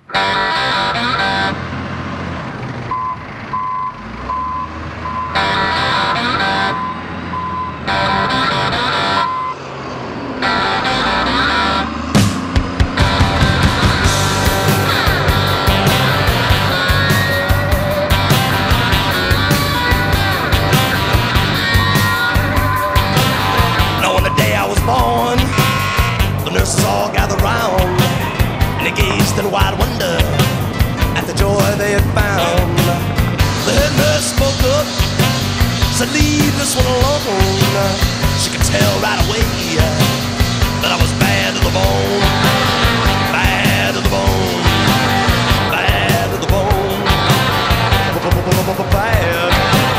Now on the day I was born, the nurses all gathered round, and they gazed in wide wonder at the joy they had found. The head nurse spoke up, said, "Leave this one alone." She could tell right away that I was bad to the bone, bad to the bone, bad to the bone, bad, bad,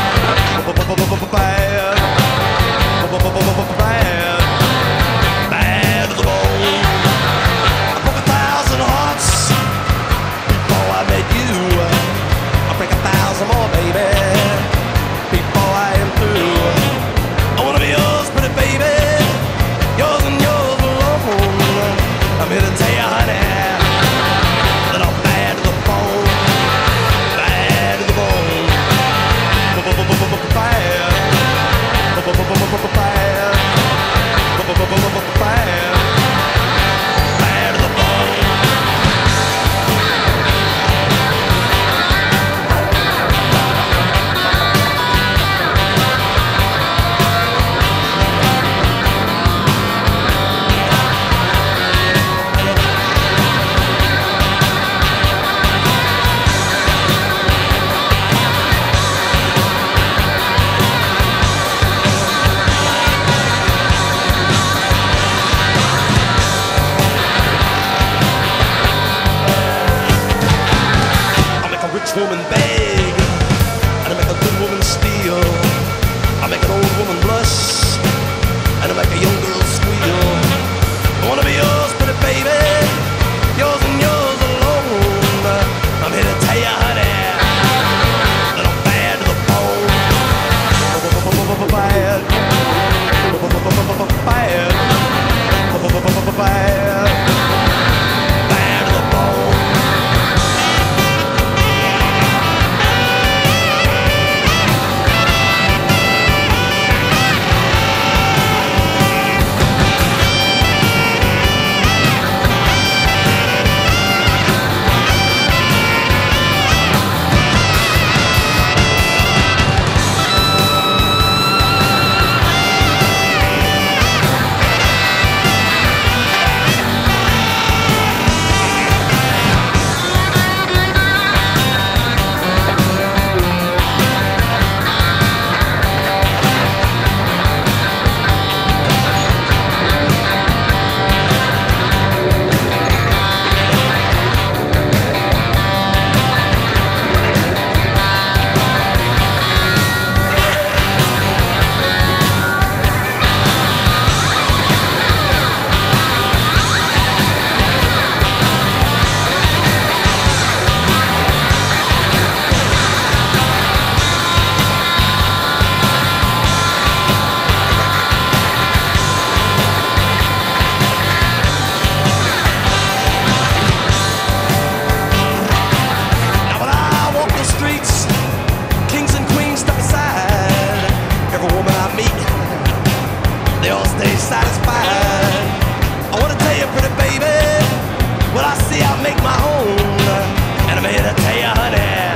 bad to the bone. I broke 1,000 hearts before I met you. I'll break 1,000 more, baby, before I am through. I wanna be yours, pretty baby, yours and yours alone. I'm here to tell you, honey, that I'm bad to the bone, bad to the bone, bad, bad, bad to the bone. Woman beg, and I make a good woman steal. I make an old woman blush, and I make a young girl squeal. I wanna be yours, pretty baby, yours and yours alone. I'm here to tell you, honey, that I'm bad to the bone, bad, bad, bad, bad to the bone. They all stay satisfied. I wanna tell you, pretty baby, what I see I make my own. And I'm here to tell you, honey,